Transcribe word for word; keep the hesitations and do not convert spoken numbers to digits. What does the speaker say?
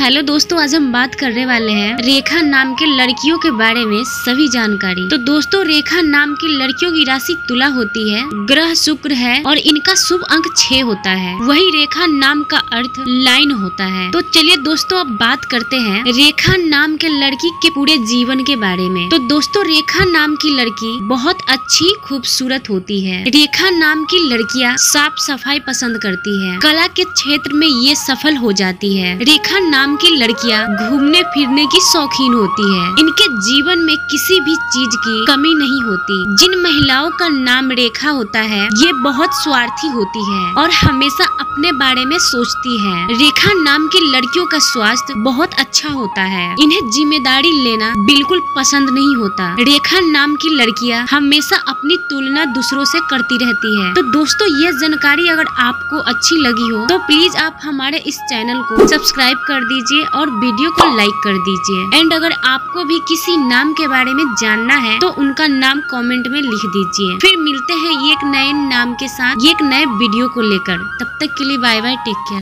Hello दोस्तों, आज हम बात करने वाले हैं रेखा नाम के लड़कियों के बारे में सभी जानकारी। तो दोस्तों, रेखा नाम की लड़कियों की राशि तुला होती है, ग्रह शुक्र है और इनका शुभ अंक छह होता है। वही रेखा नाम का अर्थ लाइन होता है। तो चलिए दोस्तों, अब बात करते हैं रेखा नाम के लड़की के पूरे जीवन के बारे में। तो दोस्तों, रेखा नाम की लड़की बहुत अच्छी खूबसूरत होती है। रेखा नाम की लड़कियां साफ सफाई पसंद करती है, कला के क्षेत्र में ये सफल हो जाती है। रेखा नाम की लड़कियां घूमने फिरने की शौकीन होती है। इनके जीवन में किसी भी चीज की कमी नहीं होती। जिन महिलाओं का नाम रेखा होता है, ये बहुत स्वार्थी होती है और हमेशा अपने बारे में सोचती है। रेखा नाम की लड़कियों का स्वास्थ्य बहुत अच्छा होता है। इन्हें जिम्मेदारी लेना बिल्कुल पसंद नहीं होता। रेखा नाम की लड़कियां हमेशा अपनी तुलना दूसरों से करती रहती है। तो दोस्तों, ये जानकारी अगर आपको अच्छी लगी हो तो प्लीज आप हमारे इस चैनल को सब्सक्राइब कर दीजिए और वीडियो को लाइक कर दीजिए। एंड अगर आपको भी किसी नाम के बारे में जानना है तो उनका नाम कमेंट में लिख दीजिए। फिर मिलते हैं एक नए नाम के साथ एक नए वीडियो को लेकर। तब तक के लिए बाय बाय, टेक केयर।